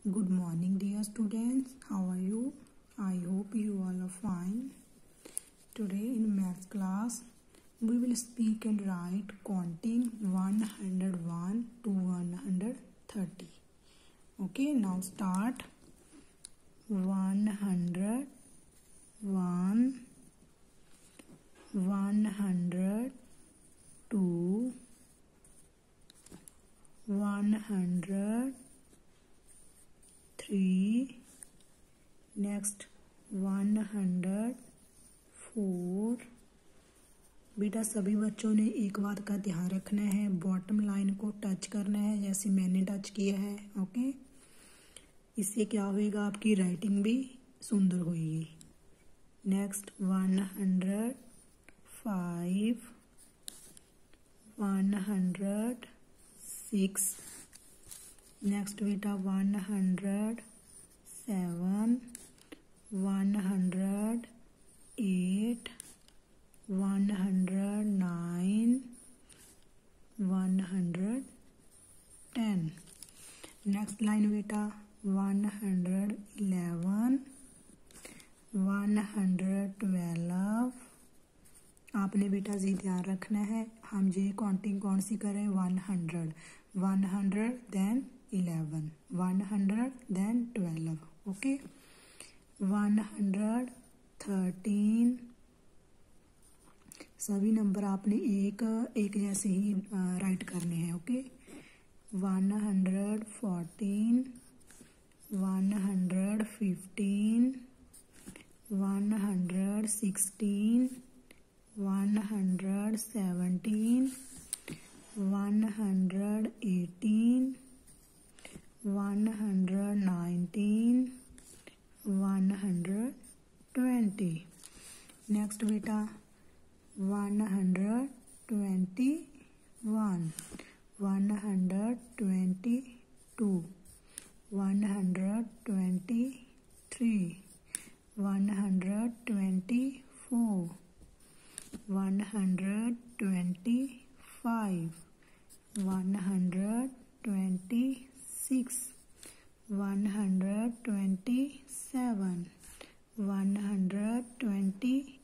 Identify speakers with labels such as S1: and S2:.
S1: Good morning, dear students. How are you? I hope you all are fine. Today in math class, we will speak and write counting 101 to 130. Okay, now start. 100, 1, 100, 2, 100, 3, next 104. बेटा सभी बच्चों ने एक बात का ध्यान रखना है, बॉटम लाइन को टच करना है जैसे मैंने टच किया है. ओके, इससे क्या होएगा, आपकी राइटिंग भी सुंदर होगी. नेक्स्ट 105, 106, नेक्स्ट बेटा 107, 108, 109, 110. नेक्स्ट लाइन बेटा 111, 112. आपने बेटा जी ध्यान रखना है, हम ये काउंटिंग कौन सी करें, 100, 100 देन 11, 100 देन 12. ओके, 113. सभी नंबर आपने एक जैसे ही राइट करने हैं. ओके, 114, 115, 116, 117, 118, 119, 120. नेक्स्ट बेटा 121, 122, 123, 124, 125, 126, 127, 128,